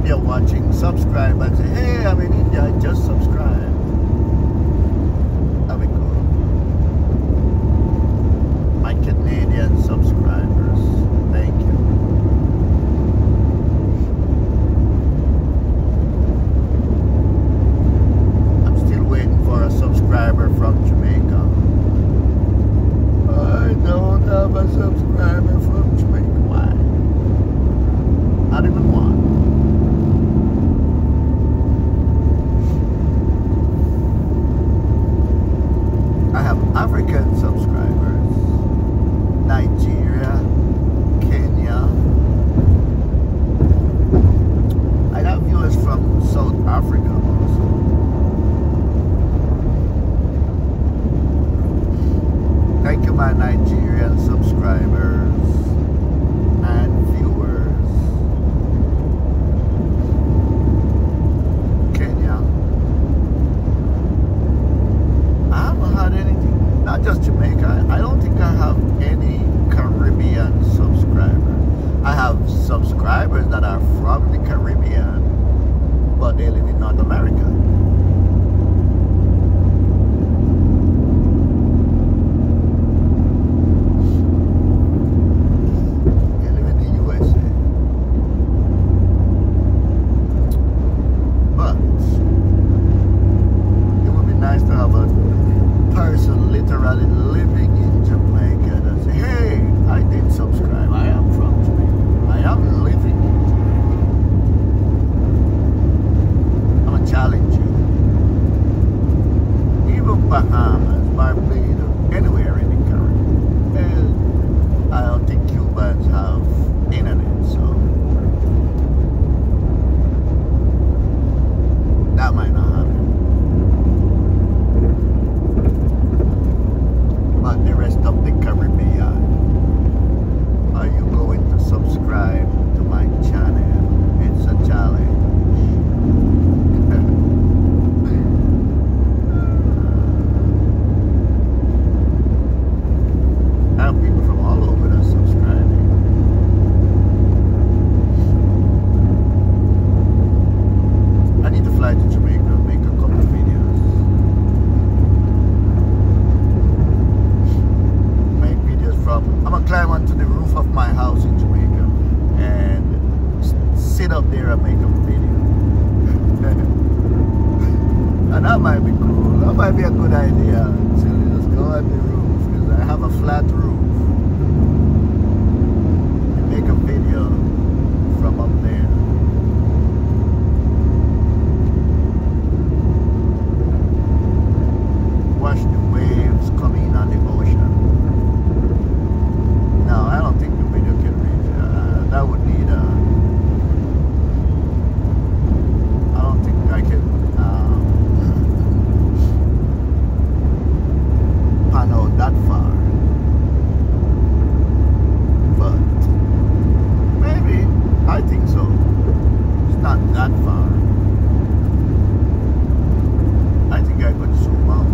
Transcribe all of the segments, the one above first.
India watching, subscribe and say, hey, I'm in India, I just subscribed. That'd be cool. My Canadian subscribers, thank you. I'm still waiting for a subscriber from Jamaica. I don't have a subscriber from Jamaica. Why? Not even one. I have African subscribers, Nigeria, Kenya. I have viewers from South Africa also. Thank you, my Nigerian subscribers and viewers. Kenya. I haven't had anything, not just Jamaica. I don't think I have any Caribbean subscribers. I have subscribers that are from the Caribbean, but they live in North America. They live in the USA. But it would be nice to have a person literally living in Jamaica that say, hey, I did subscribe. I am from Jamaica. I am living in Jamaica. I'm gonna challenge you. Even Bahamas, Barbados, anywhere in the Caribbean. I don't think Cubans have internet, so that might not happen. But the rest of the Caribbean, are you going to subscribe to my channel? It's a challenge. I have people from all over that subscribing. I need to fly to Jamaica and make a couple of videos. Make videos from, I'm gonna climb onto the roof of my house in Jamaica and sit up there and make a video. And that might be cool. That might be a good idea. So just go on the roof because I have a flat roof. And make a video from up there. Watch the waves coming on the ocean. No, I don't think the video can reach. That would need I don't think I can pan out that far. But maybe, I think so. It's not that far. I think I could zoom out.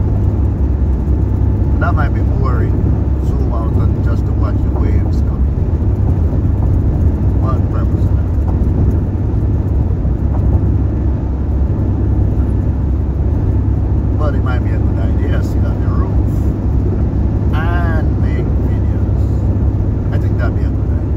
That might be boring. Zoom out and just to watch the waves coming. What purpose of that? But it might be a good idea, sit on the roof and make videos. I think that'd be a good idea.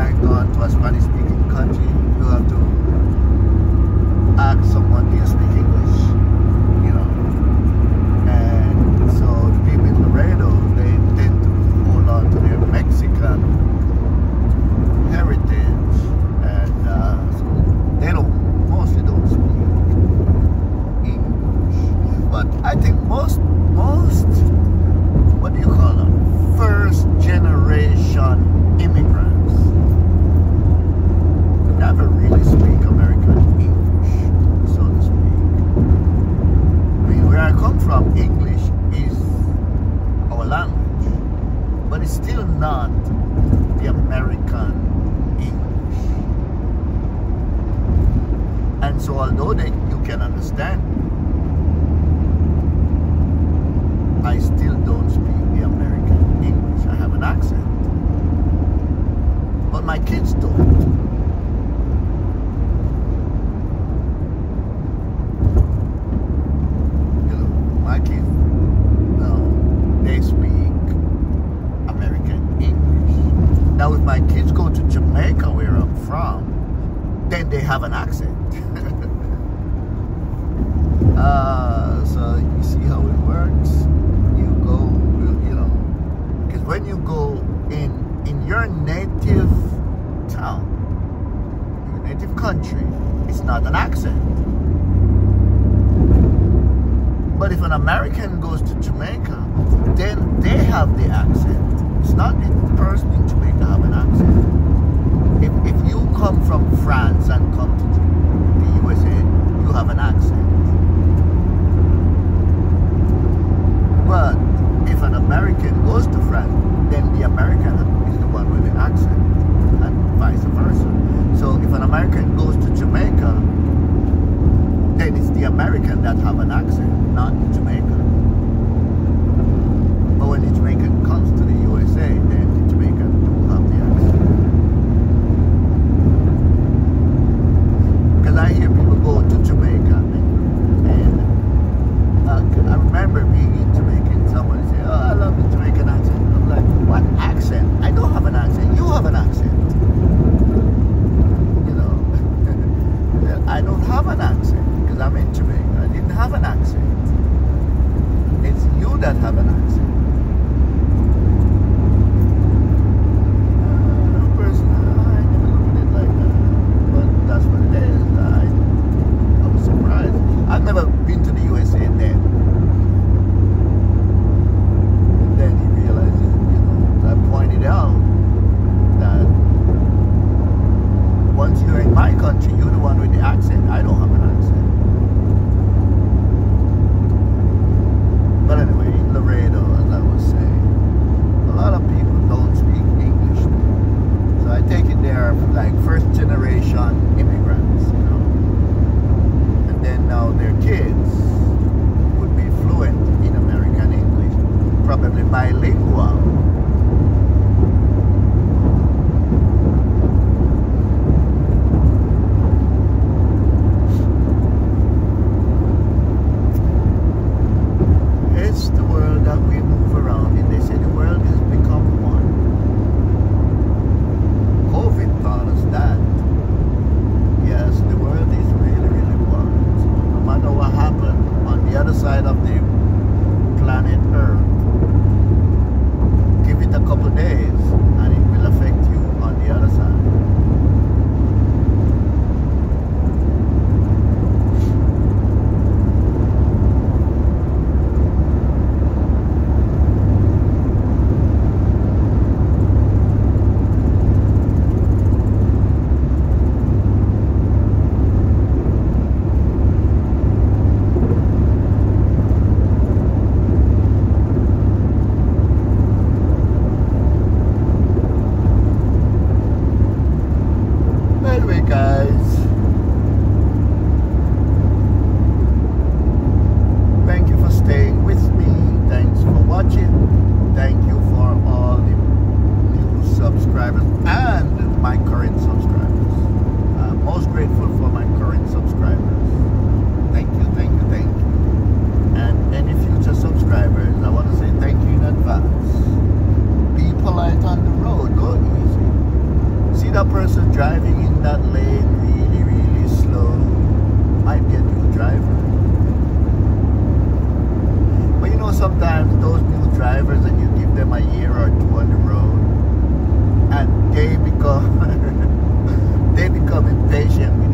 might go to a Spanish-speaking country, you have to ask someone, do you speak English? You know. And so the people in Laredo, they tend to hold on to their Mexican heritage, and so they mostly don't speak English. But I think most, what do you call them? First generation immigrants never really speak American English, so to speak. I mean, where I come from, English is our language, but it's still not the American English. And so although you can understand, I still don't speak the American English. I have an accent. But my kids don't. You know, my kids, no, they speak American English. Now, if my kids go to Jamaica, where I'm from, then they have an accent. So you see how it works? You go, you know, because when you go in your native town, your native country, it's not an accent. But if an American goes to Jamaica, then they have the accent. It's not the person in Jamaica have an accent. If you come from France and come to the USA, you have an accent. But if an American goes to France, then the American is the one with the accent, and vice versa. So if an American goes to Jamaica, then it's the American that have an accent, not the Jamaican. But when the Jamaican comes to the USA, then the Jamaican do have the accent. Because I hear people go to Jamaica, and I remember being in Jamaica and someone say, oh, I love the Jamaican accent. I'm like, what accent? a person driving in that lane really, really slow might be a new driver. But you know, sometimes those new drivers, and you give them a year or two on the road, and they become they become impatient with